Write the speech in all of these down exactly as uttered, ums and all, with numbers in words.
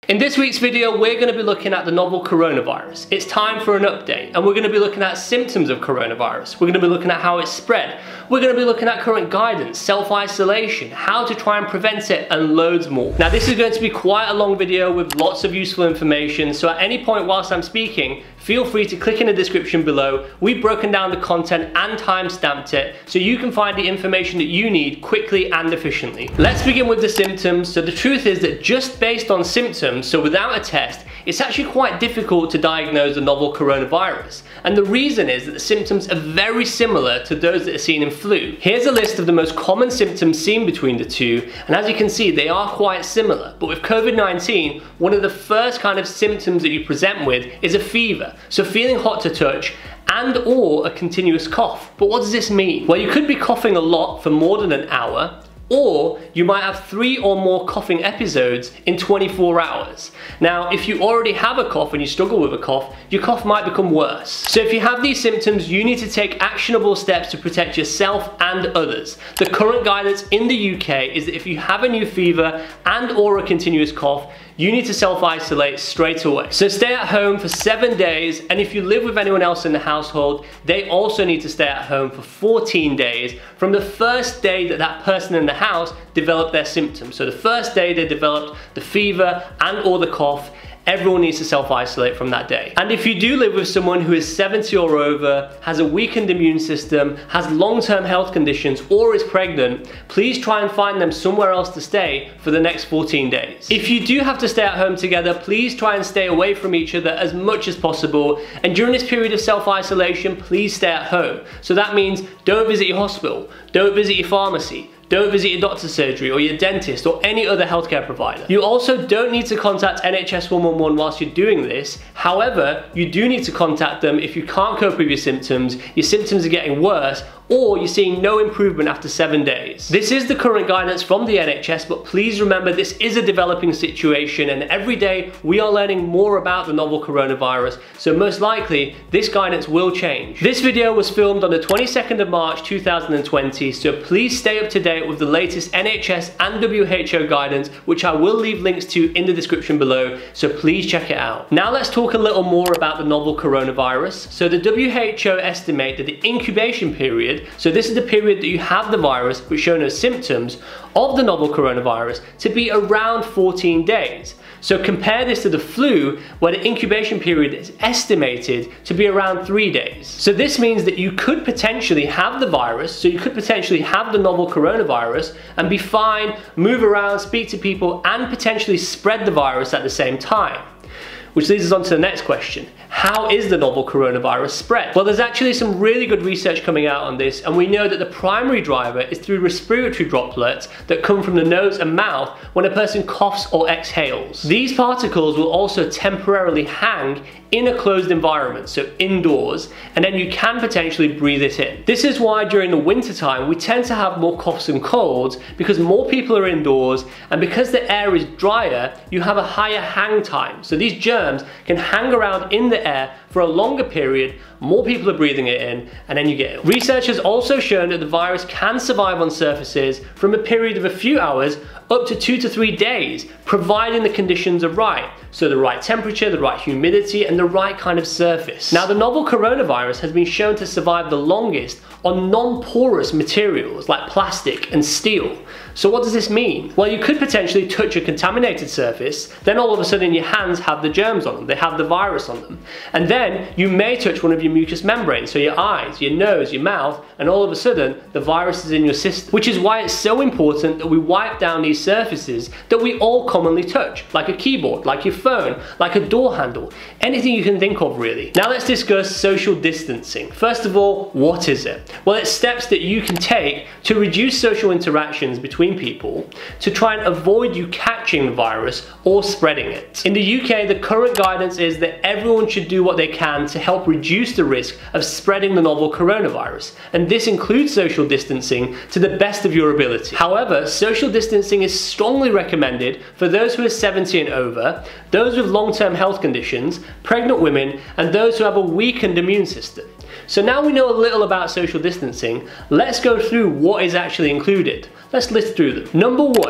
In this week's video, we're going to be looking at the novel coronavirus. It's time for an update, and we're going to be looking at symptoms of coronavirus. We're going to be looking at how it's spread. We're going to be looking at current guidance, self-isolation, how to try and prevent it, and loads more. Now, this is going to be quite a long video with lots of useful information, so at any point whilst I'm speaking, feel free to click in the description below. We've broken down the content and time-stamped it, so you can find the information that you need quickly and efficiently. Let's begin with the symptoms. So the truth is that just based on symptoms, so without a test, it's actually quite difficult to diagnose the novel coronavirus. And the reason is that the symptoms are very similar to those that are seen in flu. Here's a list of the most common symptoms seen between the two, and as you can see, they are quite similar. But with COVID nineteen, one of the first kind of symptoms that you present with is a fever. So feeling hot to touch, and or a continuous cough. But what does this mean? Well, you could be coughing a lot for more than an hour, or you might have three or more coughing episodes in twenty-four hours. Now, if you already have a cough and you struggle with a cough, your cough might become worse. So if you have these symptoms, you need to take actionable steps to protect yourself and others. The current guidance in the U K is that if you have a new fever and or a continuous cough, you need to self-isolate straight away. So stay at home for seven days, and if you live with anyone else in the household, they also need to stay at home for fourteen days from the first day that that person in the house developed their symptoms. So the first day they developed the fever and or the cough, everyone needs to self-isolate from that day. And if you do live with someone who is seventy or over, has a weakened immune system, has long-term health conditions, or is pregnant, please try and find them somewhere else to stay for the next fourteen days. If you do have to stay at home together, please try and stay away from each other as much as possible. And during this period of self-isolation, please stay at home. So that means don't visit your hospital, don't visit your pharmacy, don't visit your doctor's surgery or your dentist or any other healthcare provider. You also don't need to contact N H S one one one whilst you're doing this. However, you do need to contact them if you can't cope with your symptoms, your symptoms are getting worse, or you're seeing no improvement after seven days. This is the current guidance from the N H S, but please remember this is a developing situation, and every day we are learning more about the novel coronavirus, so most likely this guidance will change. This video was filmed on the twenty-second of March two thousand twenty, so please stay up to date with the latest N H S and W H O guidance, which I will leave links to in the description below, so please check it out. Now let's talk a little more about the novel coronavirus. So the W H O estimate that the incubation period, so this is the period that you have the virus, which shown as symptoms of the novel coronavirus, to be around fourteen days. So compare this to the flu, where the incubation period is estimated to be around three days. So this means that you could potentially have the virus, so you could potentially have the novel coronavirus and be fine, move around, speak to people, and potentially spread the virus at the same time. Which leads us on to the next question. How is the novel coronavirus spread? Well, there's actually some really good research coming out on this, and we know that the primary driver is through respiratory droplets that come from the nose and mouth when a person coughs or exhales. These particles will also temporarily hang in a closed environment, so indoors, and then you can potentially breathe it in. This is why during the winter time we tend to have more coughs and colds, because more people are indoors, and because the air is drier, you have a higher hang time. So these germs can hang around in the air for a longer period, more people are breathing it in, and then you get ill. Research has also shown that the virus can survive on surfaces from a period of a few hours up to two to three days, providing the conditions are right. So the right temperature, the right humidity, and the right kind of surface. Now, the novel coronavirus has been shown to survive the longest on non-porous materials like plastic and steel. So what does this mean? Well, you could potentially touch a contaminated surface, then all of a sudden your hands have the germs on them, they have the virus on them. And then you may touch one of your mucous membranes, so your eyes, your nose, your mouth, and all of a sudden the virus is in your system. Which is why it's so important that we wipe down these surfaces that we all commonly touch, like a keyboard, like your phone, like a door handle, anything you can think of really. Now let's discuss social distancing. First of all, what is it? Well, it's steps that you can take to reduce social interactions between people to try and avoid you catching the virus or spreading it. In the U K, the current guidance is that everyone should do what they can to help reduce the risk of spreading the novel coronavirus, and this includes social distancing to the best of your ability. However, social distancing is strongly recommended for those who are seventy and over, those with long-term health conditions, pregnant women, and those who have a weakened immune system. So now we know a little about social distancing, let's go through what is actually included. Let's list through them. Number one,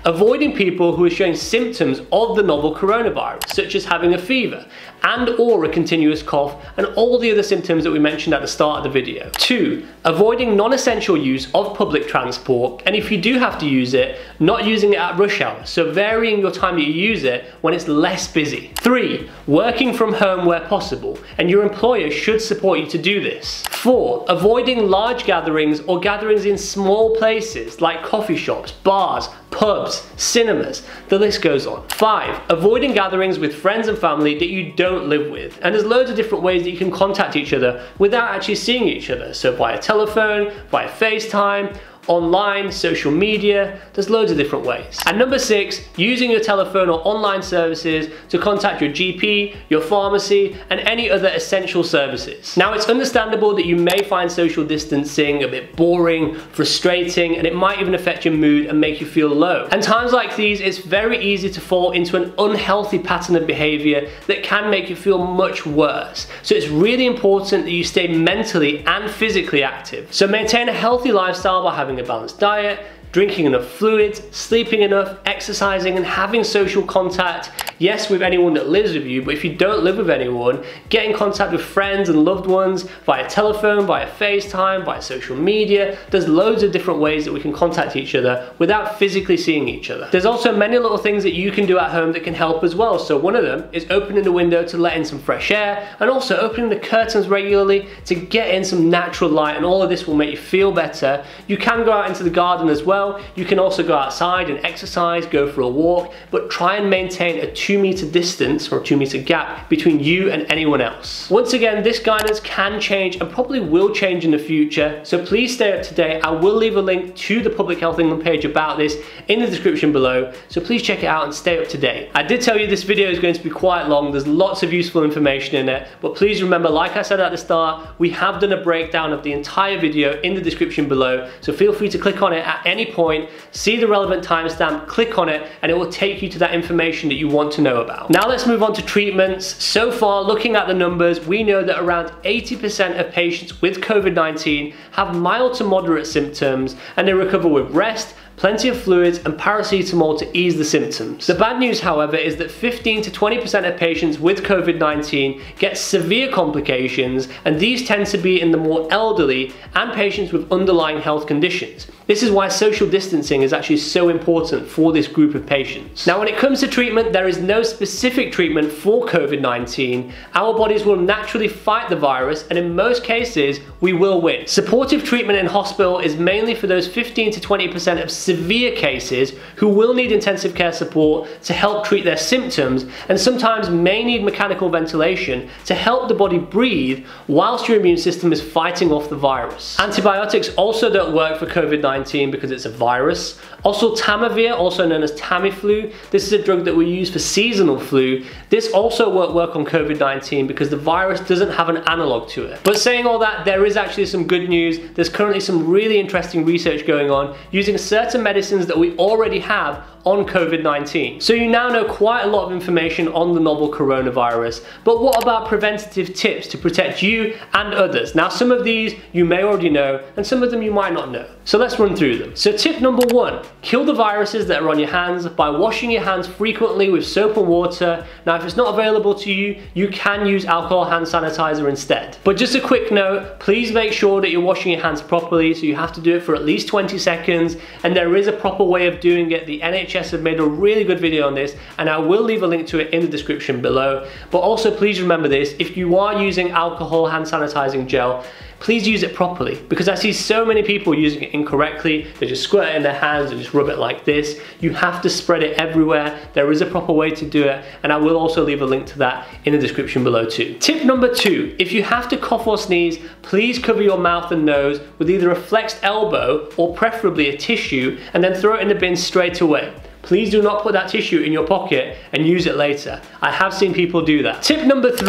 avoiding people who are showing symptoms of the novel coronavirus, such as having a fever and or a continuous cough and all the other symptoms that we mentioned at the start of the video. Two, avoiding non-essential use of public transport, and if you do have to use it, not using it at rush hour, so varying your time that you use it when it's less busy. Three, working from home where possible, and your employer should support you to do this. Four, avoiding large gatherings or gatherings in small places like coffee shops, bars, pubs, cinemas, the list goes on. Five, avoiding gatherings with friends and family that you don't live with. And there's loads of different ways that you can contact each other without actually seeing each other. So via telephone, via FaceTime, online, social media, there's loads of different ways. And number six, using your telephone or online services to contact your G P, your pharmacy, and any other essential services. Now, it's understandable that you may find social distancing a bit boring, frustrating, and it might even affect your mood and make you feel low. And times like these, it's very easy to fall into an unhealthy pattern of behavior that can make you feel much worse. So it's really important that you stay mentally and physically active. So maintain a healthy lifestyle by having a balanced diet, drinking enough fluids, sleeping enough, exercising, and having social contact. Yes, with anyone that lives with you, but if you don't live with anyone, get in contact with friends and loved ones via telephone, via FaceTime, via social media. There's loads of different ways that we can contact each other without physically seeing each other. There's also many little things that you can do at home that can help as well. So one of them is opening the window to let in some fresh air, and also opening the curtains regularly to get in some natural light, and all of this will make you feel better. You can go out into the garden as well. You can also go outside and exercise, go for a walk, but try and maintain a two meter distance or a two meter gap between you and anyone else. Once again, this guidance can change and probably will change in the future, so please stay up to date. I will leave a link to the Public Health England page about this in the description below, so please check it out and stay up to date. I did tell you this video is going to be quite long. There's lots of useful information in it, but please remember, like I said at the start, we have done a breakdown of the entire video in the description below, so feel free to click on it at any point, see the relevant timestamp, click on it, and it will take you to that information that you want to know about. Now let's move on to treatments. So far, looking at the numbers, we know that around eighty percent of patients with COVID nineteen have mild to moderate symptoms, and they recover with rest, plenty of fluids, and paracetamol to ease the symptoms. The bad news, however, is that fifteen to twenty percent of patients with COVID nineteen get severe complications, and these tend to be in the more elderly and patients with underlying health conditions. This is why social distancing is actually so important for this group of patients. Now, when it comes to treatment, there is no specific treatment for COVID nineteen. Our bodies will naturally fight the virus, and in most cases, we will win. Supportive treatment in hospital is mainly for those fifteen to twenty percent of severe cases who will need intensive care support to help treat their symptoms, and sometimes may need mechanical ventilation to help the body breathe whilst your immune system is fighting off the virus. Antibiotics also don't work for COVID nineteen because it's a virus. Oseltamivir, also known as Tamiflu, this is a drug that we use for seasonal flu. This also won't work on COVID nineteen because the virus doesn't have an analog to it. But saying all that, there is actually some good news. There's currently some really interesting research going on using certain medicines that we already have on COVID nineteen. So you now know quite a lot of information on the novel coronavirus, but what about preventative tips to protect you and others? Now, some of these you may already know, and some of them you might not know. So let's run through them. So tip number one, kill the viruses that are on your hands by washing your hands frequently with soap and water. Now, if it's not available to you, you can use alcohol hand sanitizer instead. But just a quick note, please make sure that you're washing your hands properly, so you have to do it for at least twenty seconds, and there is a proper way of doing it. The N H S have made a really good video on this, and I will leave a link to it in the description below. But also please remember this, if you are using alcohol hand sanitizing gel, please use it properly, because I see so many people using it incorrectly. They just squirt it in their hands and just rub it like this. You have to spread it everywhere. There is a proper way to do it, and I will also leave a link to that in the description below too. Tip number two, if you have to cough or sneeze, please cover your mouth and nose with either a flexed elbow or preferably a tissue, and then throw it in the bin straight away. Please do not put that tissue in your pocket and use it later. I have seen people do that. Tip number three,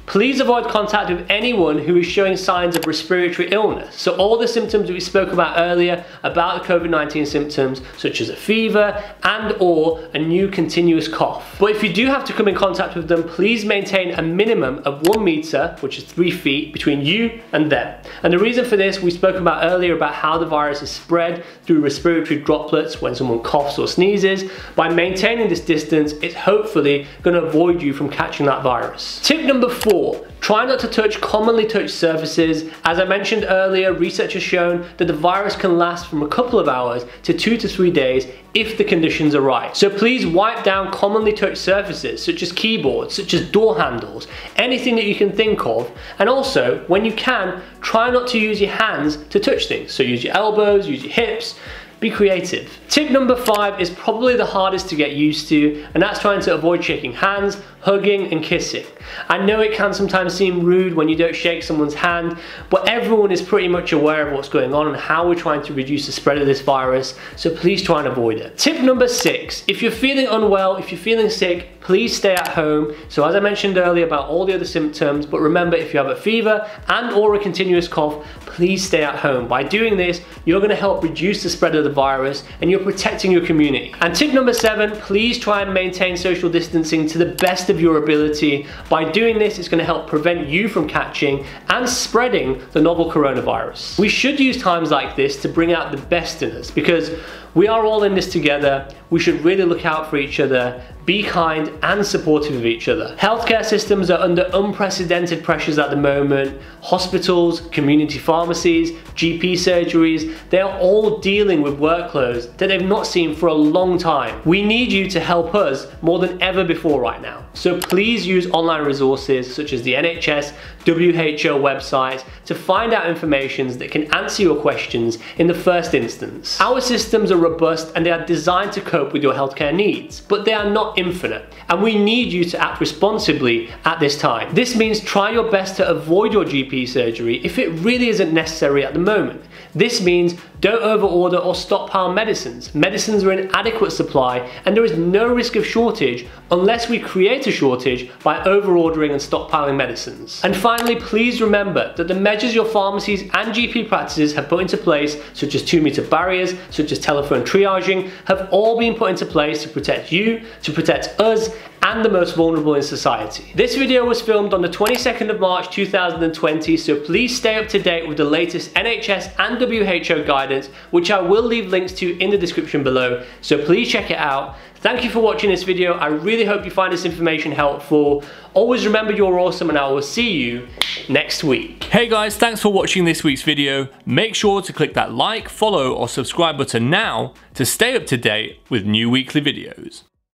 Please avoid contact with anyone who is showing signs of respiratory illness. So all the symptoms we spoke about earlier about the COVID nineteen symptoms, such as a fever and or a new continuous cough. But if you do have to come in contact with them, please maintain a minimum of one meter, which is three feet, between you and them. And the reason for this, we spoke about earlier about how the virus is spread through respiratory droplets when someone coughs or sneezes. By maintaining this distance, it's hopefully going to avoid you from catching that virus. Tip number four. Try not to touch commonly touched surfaces. As I mentioned earlier, research has shown that the virus can last from a couple of hours to two to three days if the conditions are right. So please wipe down commonly touched surfaces such as keyboards, such as door handles, anything that you can think of. And also, when you can, try not to use your hands to touch things. So use your elbows, use your hips. Be creative. Tip number five is probably the hardest to get used to, and that's trying to avoid shaking hands, hugging and kissing. I know it can sometimes seem rude when you don't shake someone's hand, but everyone is pretty much aware of what's going on and how we're trying to reduce the spread of this virus, so please try and avoid it. Tip number six, if you're feeling unwell, if you're feeling sick, please stay at home. So as I mentioned earlier about all the other symptoms, but remember, if you have a fever and or a continuous cough, please stay at home. By doing this, you're going to help reduce the spread of the virus and you're protecting your community. And tip number seven, please try and maintain social distancing to the best of your ability. By doing this, it's going to help prevent you from catching and spreading the novel coronavirus. We should use times like this to bring out the best in us, because we are all in this together. We should really look out for each other, be kind and supportive of each other. Healthcare systems are under unprecedented pressures at the moment. Hospitals, community pharmacies, G P surgeries, they're all dealing with workloads that they've not seen for a long time. We need you to help us more than ever before right now. So please use online resources such as the N H S, W H O websites to find out information that can answer your questions in the first instance. Our systems are robust and they are designed to cope with your healthcare needs, but they are not infinite, and we need you to act responsibly at this time. This means try your best to avoid your G P surgery if it really isn't necessary at the moment. This means don't overorder or stockpile medicines. Medicines are in adequate supply and there is no risk of shortage unless we create a shortage by overordering and stockpiling medicines. And finally, please remember that the measures your pharmacies and G P practices have put into place, such as two meter barriers, such as telephone triaging, have all been put into place to protect you, to protect us, and the most vulnerable in society. This video was filmed on the twenty-second of March two thousand twenty, so please stay up to date with the latest N H S and W H O guidance, which I will leave links to in the description below, so please check it out. Thank you for watching this video. I really hope you find this information helpful. Always remember you're awesome, and I will see you next week. Hey guys, thanks for watching this week's video. Make sure to click that like, follow or subscribe button now to stay up to date with new weekly videos.